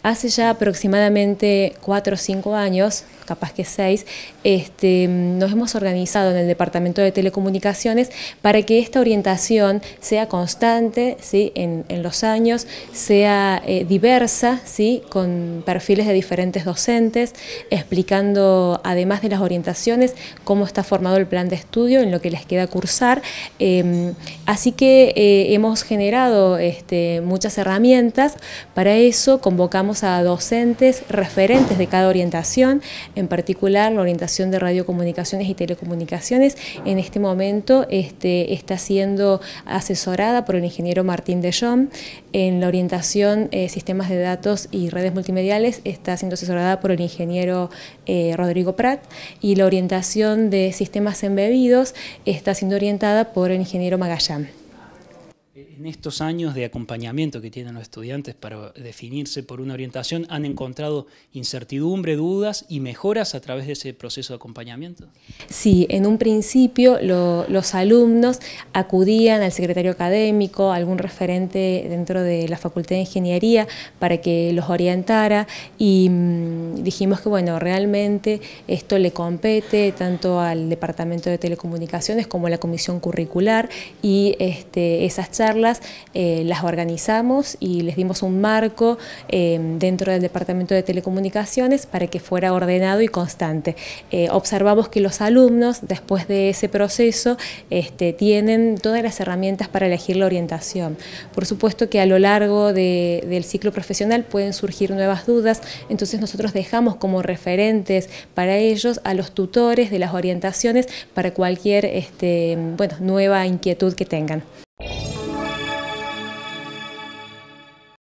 Hace ya aproximadamente 4 o 5 años, capaz que 6, nos hemos organizado en el Departamento de Telecomunicaciones para que esta orientación sea constante, ¿sí?, en los años, sea diversa, ¿sí?, con perfiles de diferentes docentes, explicando, además de las orientaciones, cómo está formado el plan de estudio en lo que les queda cursar. Así que hemos generado muchas herramientas. Para eso convocamos a docentes referentes de cada orientación, en particular la orientación de radiocomunicaciones y telecomunicaciones. En este momento está siendo asesorada por el ingeniero Martín de Jong. En la orientación sistemas de datos y redes multimediales está siendo asesorada por el ingeniero Rodrigo Prat, y la orientación de sistemas embebidos está siendo orientada por el ingeniero Magallán. En estos años de acompañamiento que tienen los estudiantes para definirse por una orientación, ¿han encontrado incertidumbre, dudas y mejoras a través de ese proceso de acompañamiento? Sí, en un principio los alumnos acudían al secretario académico, a algún referente dentro de la Facultad de Ingeniería para que los orientara, y dijimos que bueno, realmente esto le compete tanto al Departamento de Telecomunicaciones como a la Comisión Curricular, y esas charlas las organizamos y les dimos un marco dentro del Departamento de Telecomunicaciones para que fuera ordenado y constante. Observamos que los alumnos, después de ese proceso, tienen todas las herramientas para elegir la orientación. Por supuesto que a lo largo del ciclo profesional pueden surgir nuevas dudas, entonces nosotros dejamos como referentes para ellos a los tutores de las orientaciones para cualquier nueva inquietud que tengan.